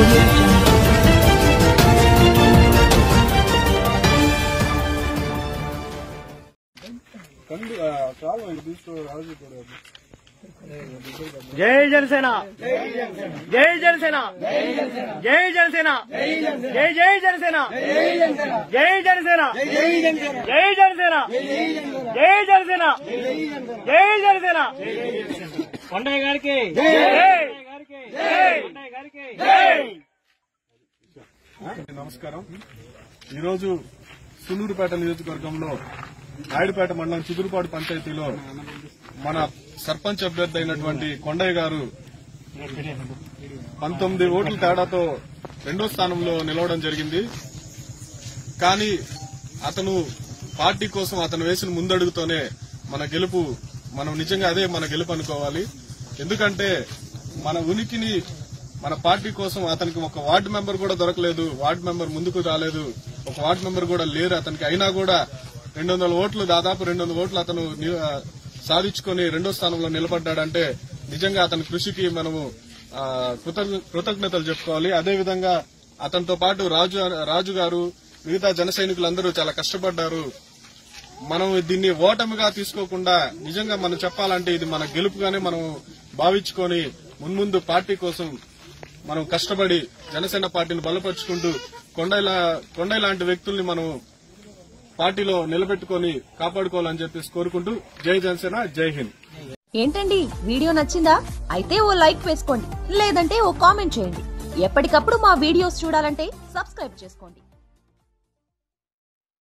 జై జనసేన జై జనసేన జై జనసేన జై జై జనసేన జై జనసేన జై జనసేన జై జనసేన జై జనసేన కొండయ్య గారికి నమస్కారం. ఈరోజు సులూరుపేట నియోజకవర్గంలో నాయుడుపేట మండలం చిగురుపాడు పంచాయతీలో మన సర్పంచ్ అభ్యర్థి అయినటువంటి కొండయ్య గారు 19 ఓట్ల తేడాతో 2వ స్థానంలో నిలవడం జరిగింది. కానీ అతను పార్టీ కోసం అతను వేసిన ముందడుగుతోనే మన గెలుపు, మనం నిజంగా అదే మన గెలుపు అనుకోవాలి. ఎందుకంటే మన ఉనికిని మన పార్టీ కోసం అతనికి ఒక వార్డు మెంబర్ కూడా దొరకలేదు, వార్డు మెంబర్ ముందుకు రాలేదు, ఒక వార్డు మెంబర్ కూడా లేరు అతనికి. అయినా కూడా 200 ఓట్లు, దాదాపు 200 ఓట్లు అతను సాధించుకుని 2వ స్థానంలో నిలబడ్డాడంటే నిజంగా అతని కృషికి మనము కృతజ్ఞతలు చెప్పుకోవాలి. అదేవిధంగా అతనితో పాటు రాజు గారు, మిగతా జన సైనికులందరూ చాలా కష్టపడ్డారు. మనం దీన్ని ఓటమిగా తీసుకోకుండా నిజంగా మనం చెప్పాలంటే ఇది మన గెలుపుగానే మనం భావించుకొని మున్ముందు పార్టీ కోసం మనం కష్టపడి జనసేన పార్టీని బలపరుచుకుంటూ కొండయ్య లాంటి వ్యక్తుల్ని మనం పార్టీలో నిలబెట్టుకుని కాపాడుకోవాలని చెప్పేసి కోరుకుంటూ జై జనసేన, జై హింద్. ఏంటండి, వీడియో నచ్చిందా? అయితే ఓ లైక్ వేసుకోండి, లేదంటే ఓ కామెంట్ చేయండి. ఎప్పటికప్పుడు మా వీడియోస్ చూడాలంటే సబ్స్క్రైబ్ చేసుకోండి.